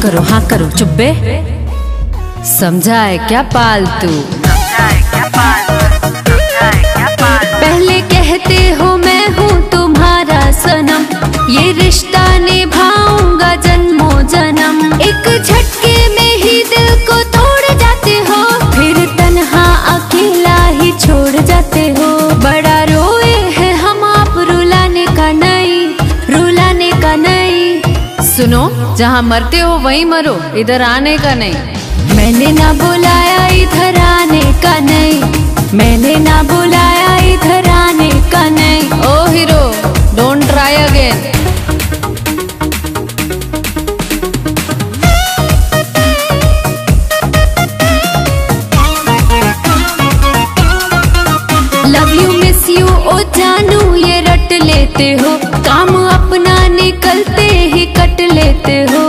हाँ करो चुप्पे। समझाए क्या पालतू, पहले कहते हो मैं हूँ तुम्हारा सनम, ये रिश्ता निभाऊंगा जन्मों जन्म। एक झटके में ही दिल को तोड़ जाते हो, फिर तन्हा अकेला ही छोड़ जाते हो। बड़ा रोए हैं हम आप, रुलाने का नहीं, रुलाने का नहीं। सुनो, जहाँ मरते हो वहीं मरो, इधर आने का नहीं। मैंने ना बुलाया इधर आने का नहीं, मैंने ना बुलाया इधर आने का नहीं। ओ hero, don't try again. Love you miss you ओ जानू ये रट लेते हो, काम अपना निकलते ही कट लेते हो।